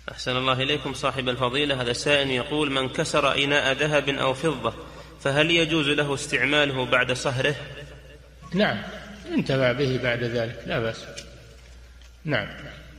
أحسن الله إليكم صاحب الفضيلة. هذا سائل يقول: من كسر إناء ذهب أو فضة فهل يجوز له استعماله بعد صهره؟ نعم، انتفع به بعد ذلك لا بأس. نعم.